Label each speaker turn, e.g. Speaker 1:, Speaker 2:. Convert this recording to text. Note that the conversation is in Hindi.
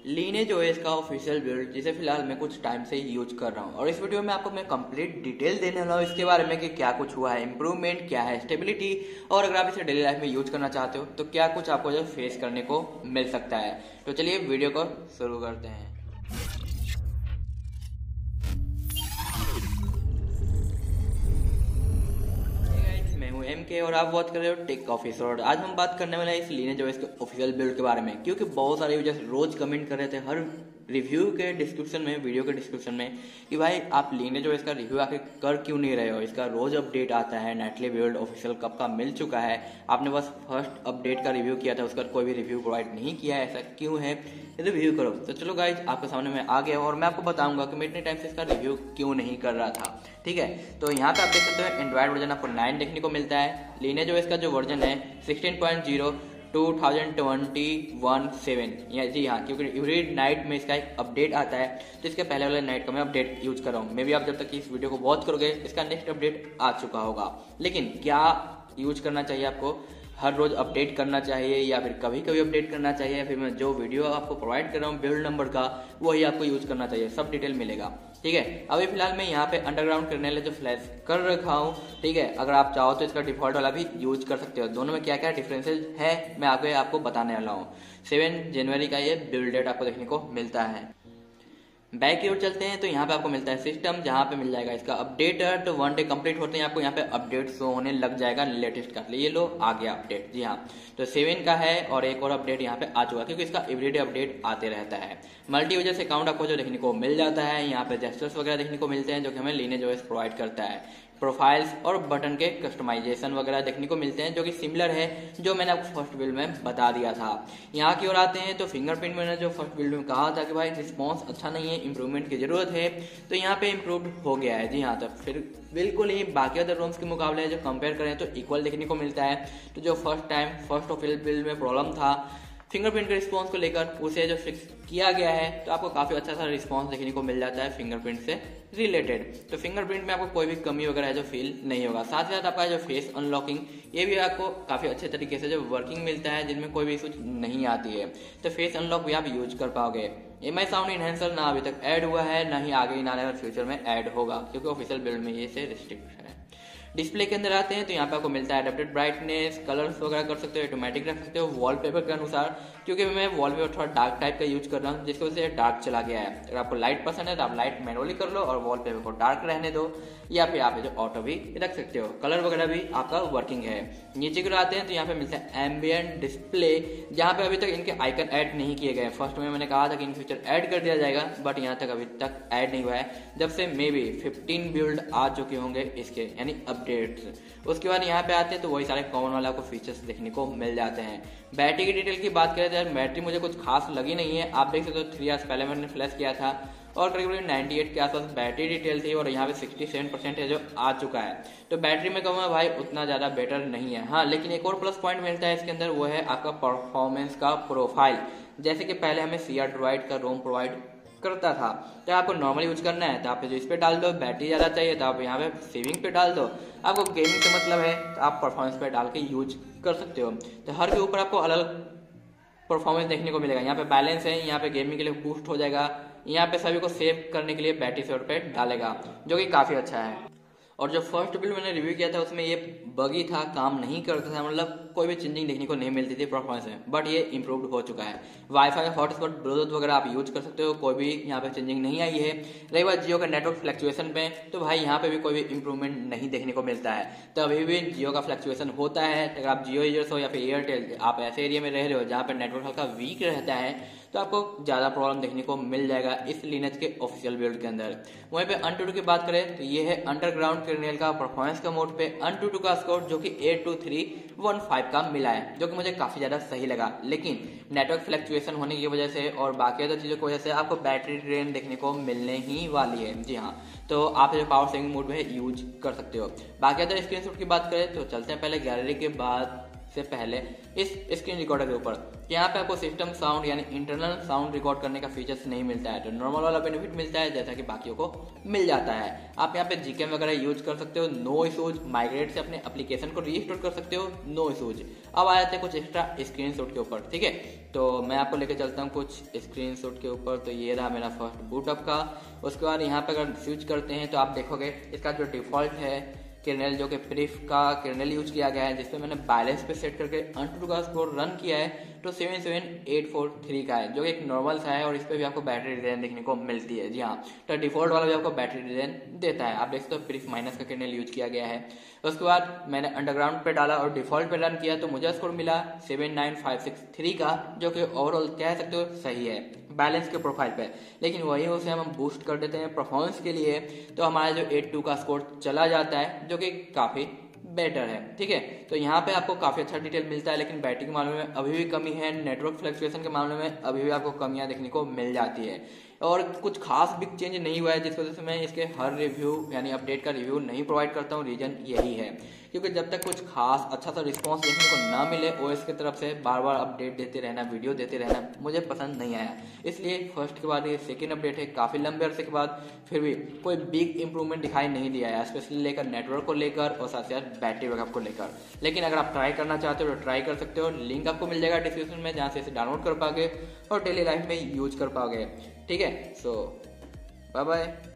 Speaker 1: लीनेज ओएस का ऑफिशियल बिल्ड जिसे फिलहाल मैं कुछ टाइम से यूज कर रहा हूँ और इस वीडियो में आपको मैं कंप्लीट डिटेल देने वाला हूँ इसके बारे में कि क्या कुछ हुआ है, इंप्रूवमेंट क्या है, स्टेबिलिटी और अगर आप इसे डेली लाइफ में यूज करना चाहते हो तो क्या कुछ आपको जो फेस करने को मिल सकता है। तो चलिए वीडियो को शुरू करते हैं। मैं हूं MK और आप बात कर रहे हो टेक ऑफिस। और आज हम बात करने वाले हैं इस लीनेज ओएस के ऑफिशियल बिल्ड के बारे में, क्योंकि बहुत सारे यूजर्स रोज कमेंट कर रहे थे हर रिव्यू के डिस्क्रिप्शन में, वीडियो के डिस्क्रिप्शन में कि भाई आप लीनेज ओएस का रिव्यू आखिर कर क्यों नहीं रहे हो, इसका रोज अपडेट आता है, नाइटली बिल्ड ऑफिशियल कब का मिल चुका है, आपने बस फर्स्ट अपडेट का रिव्यू किया था, उसका कोई भी रिव्यू प्रोवाइड नहीं किया है, ऐसा क्यों है, रिव्यू करो। तो चलो गाइज आपके सामने मैं आ गया और मैं आपको बताऊंगा कि मैं इतने टाइम से इसका रिव्यू क्यों नहीं कर रहा था। ठीक है, तो यहाँ पे आप देख सकते हो एंड्रॉइड वर्जन आपको 9 देखने को मिलता है। लीनेज ओएस का जो वर्जन है 16.0 2021/7 जी हाँ, क्योंकि एवरी नाइट में इसका एक अपडेट आता है, तो इसके पहले वाले नाइट का मैं अपडेट यूज कर रहा हूँ। मे भी आप जब तक इस वीडियो को वॉच करोगे इसका नेक्स्ट अपडेट आ चुका होगा। लेकिन क्या यूज करना चाहिए आपको, हर रोज अपडेट करना चाहिए या फिर कभी कभी अपडेट करना चाहिए, या फिर मैं जो वीडियो आपको प्रोवाइड कर रहा हूँ बिल्ड नंबर का वही आपको यूज करना चाहिए, सब डिटेल मिलेगा। ठीक है, अभी फिलहाल मैं यहाँ पे अंडरग्राउंड कर्नेल जो फ्लैश कर रखा हूँ। ठीक है, अगर आप चाहो तो इसका डिफॉल्ट वाला भी यूज कर सकते हो। दोनों में क्या क्या डिफरेंसेस है मैं आगे आपको बताने वाला हूँ। 7 जनवरी का ये बिल्ड डेट आपको देखने को मिलता है। बैक की ओर चलते हैं तो यहाँ पे आपको मिलता है सिस्टम, जहाँ पे मिल जाएगा इसका अपडेटर। तो 1 डे कंप्लीट होते हैं आपको यहाँ पे अपडेट शो होने लग जाएगा लेटेस्ट का। ये लो आ गया अपडेट, जी हाँ, तो 7 का है और एक और अपडेट यहाँ पे आ चुका है, क्योंकि इसका एवरीडे अपडेट आते रहता है। मल्टी यूजर से अकाउंट आपको जो देखने को मिल जाता है, यहाँ पे जेस्चर्स वगैरह देखने को मिलते हैं जो कि हमें लीनेज ओएस प्रोवाइड करता है। प्रोफाइल्स और बटन के कस्टमाइजेशन वगैरह देखने को मिलते हैं जो कि सिमिलर है जो मैंने आपको फर्स्ट बिल्ड में बता दिया था। यहाँ की ओर आते हैं तो फिंगरप्रिंट मैंने जो फर्स्ट बिल्ड में कहा था कि भाई रिस्पॉन्स अच्छा नहीं है, इंप्रूवमेंट की जरूरत है, तो यहाँ पे इम्प्रूव हो गया है। जी हाँ, तो फिर बिल्कुल ही बाकी अदर रोम्स के मुकाबले जो कंपेयर करें तो इक्वल देखने को मिलता है। तो जो फर्स्ट ऑफिशियल बिल्ड में प्रॉब्लम था फिंगरप्रिंट के रिस्पॉन्स को लेकर, उसे जो फिक्स किया गया है तो आपको काफी अच्छा सा रिस्पॉन्स देखने को मिल जाता है फिंगरप्रिंट से रिलेटेड। तो फिंगरप्रिंट में आपको कोई भी कमी वगैरह है जो फील नहीं होगा। साथ ही साथ आपका जो फेस अनलॉकिंग ये भी आपको काफी अच्छे तरीके से जो वर्किंग मिलता है, जिनमें कोई भी इशू नहीं आती है। तो फेस अनलॉक भी आप यूज कर पाओगे। एमआई साउंड इनहेंसर ना अभी तक ऐड हुआ है, ना ही आगे आने वाले फ्यूचर में ऐड होगा, क्योंकि ऑफिशियल बिल्ड में ये से रिस्ट्रिक्ट है। डिस्प्ले के अंदर आते हैं तो यहाँ पे आपको मिलता है एडेप्टेड ब्राइटनेस, कलर्स वगैरह कर सकते हो, ऑटोमेटिक रख सकते हो वॉलपेपर के अनुसार, क्योंकि मैं वॉलपेपर थोड़ा डार्क टाइप का यूज कर रहा हूँ जिसकी वजह से डार्क चला गया है। अगर आपको लाइट पसंद है तो आप लाइट मैनुअली कर लो और वॉलपेपर को डार्क रहने दो, या फिर आप जो ऑटो भी रख सकते हो। कलर वगैरह भी आपका वर्किंग है। नीचे की ओर आते हैं तो यहाँ पे मिलता है एम्बियंट डिस्प्ले, जहाँ पे अभी तक इनके आइकन ऐड नहीं किए गए। फर्स्ट में मैंने कहा था कि इन फ्यूचर ऐड कर दिया जाएगा, बट यहाँ तक अभी तक ऐड नहीं हुआ है, जब से मे बी 15 बिल्ड आ चुके होंगे इसके, यानी अपडेट्स। उसके बाद यहाँ पे आते हैं तो वही सारे कॉमन वाला को फीचर्स देखने को मिल जाते हैं। बैटरी की डिटेल की बात करें तो यार बैटरी मुझे कुछ खास लगी नहीं है। आप देख सकते हो 3 आवर्स पहले मैंने फ्लैश किया था और करीब 98 के आसपास बैटरी डिटेल थी और यहाँ पे 67% है जो आ चुका है। तो बैटरी में कहूँगा भाई उतना ज़्यादा बेटर नहीं है। हाँ, लेकिन एक और प्लस पॉइंट मिलता है इसके अंदर, वो है आपका परफॉर्मेंस का प्रोफाइल। जैसे कि पहले हमें CR ड्राइड का रोम प्रोवाइड करता था, तो आपको नॉर्मल यूज करना है तो आप जो इस पे डाल दो, बैटरी ज़्यादा चाहिए तो आप यहाँ पे सेविंग पे डाल दो, आपको गेमिंग से मतलब है तो आप परफॉर्मेंस पे डाल के यूज कर सकते हो। तो हर के ऊपर आपको अलग परफॉर्मेंस देखने को मिलेगा। यहाँ पे बैलेंस है, यहाँ पे गेमिंग के लिए बूस्ट हो जाएगा, यहाँ पे सभी को सेव करने के लिए बैटरी सेवर पे डालेगा, जो कि काफ़ी अच्छा है। और जो फर्स्ट बिल्ड मैंने रिव्यू किया था उसमें ये बगी था, काम नहीं करता था, मतलब कोई भी चेंजिंग देखने को नहीं मिलती थी परफॉर्मेंस में, बट ये इंप्रूव्ड हो चुका है। वाईफाई हॉटस्पॉट ब्लूटूथ वगैरह आप यूज कर सकते हो, कोई भी यहाँ पे चेंजिंग नहीं आई है। रही बात जियो का नेटवर्क फ्लक्चुएशन पे, तो भाई यहाँ पे भी कोई भी इंप्रूवमेंट नहीं देखने को मिलता है। तो अभी भी जियो का फ्लक्चुएशन होता है। अगर आप जियो यूजर्स हो या फिर एयरटेल, आप ऐसे एरिया में रह रहे हो जहाँ पे नेटवर्क हल्का वीक रहता है, तो आपको ज़्यादा प्रॉब्लम देखने को मिल जाएगा इस लीनेज के ऑफिशियल बिल्ड के अंदर। वहीं पे AnTuTu की बात करें तो ये है अंडरग्राउंड कर्नेल का परफॉर्मेंस का मोड पे AnTuTu का स्कोर जो कि 82315 का मिला है, जो कि मुझे काफ़ी ज़्यादा सही लगा। लेकिन नेटवर्क फ्लक्चुएशन होने की वजह से और बाकी अदर चीज़ों की वजह से आपको बैटरी ड्रेन देखने को मिलने ही वाली है। जी हाँ, तो आप जो पावर सेविंग मोड में यूज कर सकते हो। बाकी अदर स्क्रीनशॉट की बात करें तो चलते हैं पहले गैलरी के बाद से पहले इस स्क्रीन रिकॉर्डर के ऊपर। कि यहाँ पे आपको सिस्टम साउंड यानी इंटरनल साउंड रिकॉर्ड करने का फीचर्स नहीं मिलता है, तो नॉर्मल वाला बेनिफिट मिलता है जैसा कि बाकियों को मिल जाता है। आप यहाँ पे जीकेम वगैरह यूज कर सकते हो, नो इशूज। माइग्रेट से अपने एप्लीकेशन को रीस्टोर कर सकते हो, नो इशूज। अब आ जाते हैं कुछ एक्स्ट्रा स्क्रीनशॉट के ऊपर, ठीक है। तो मैं आपको लेकर चलता हूँ कुछ स्क्रीनशॉट के ऊपर। तो ये रहा मेरा फर्स्ट बूटअप का। उसके बाद यहाँ पे अगर स्विच करते हैं तो आप देखोगे इसका जो डिफॉल्ट है कर्नेल, जो कि प्रीफ का कर्नेल यूज किया गया है, जिसपे मैंने बैलेंस पे सेट करके AnTuTu का स्कोर रन किया है, तो 77843 का है, जो कि एक नॉर्मल सा है। और इस पे भी आपको बैटरी डिजाइन देखने को मिलती है। जी हाँ, तो डिफॉल्ट वाला भी आपको बैटरी डिजाइन देता है। आप देख सकते हो प्रीफ माइनस का कर्नेल यूज किया गया है। उसके बाद मैंने अंडरग्राउंड पे डाला और डिफॉल्ट पे रन किया, तो मुझे स्कोर मिला 79563 का, जो कि ओवरऑल कह सकते हो सही है बैलेंस के प्रोफाइल पे। लेकिन वही उसे हम बूस्ट कर देते हैं परफॉर्मेंस के लिए, तो हमारा जो 82 का स्कोर चला जाता है, जो कि काफी बेटर है, ठीक है। तो यहाँ पे आपको काफी अच्छा डिटेल मिलता है, लेकिन बैटरी के मामले में अभी भी कमी है, नेटवर्क फ्लक्चुएशन के मामले में अभी भी आपको कमियां देखने को मिल जाती है। और कुछ खास बिग चेंज नहीं हुआ है, जिस वजह से मैं इसके हर रिव्यू यानी अपडेट का रिव्यू नहीं प्रोवाइड करता हूँ। रीजन यही है, क्योंकि जब तक कुछ खास अच्छा सा रिस्पॉन्स देखने को ना मिले ओएस की तरफ से बार बार अपडेट देते रहना, वीडियो देते रहना मुझे पसंद नहीं आया। इसलिए फर्स्ट के बाद ये सेकेंड अपडेट है, काफी लंबे अरसे के बाद फिर भी कोई बिग इंप्रूवमेंट दिखाई नहीं दिया है, स्पेशली लेकर नेटवर्क को लेकर और साथ साथ बैटरी बैकअप को लेकर। लेकिन अगर आप ट्राई करना चाहते हो तो ट्राई कर सकते हो, लिंक आपको मिल जाएगा डिस्क्रिप्शन में, जहाँ से इसे डाउनलोड कर पाओगे और डेली लाइफ में यूज कर पाओगे, ठीक है। So bye bye.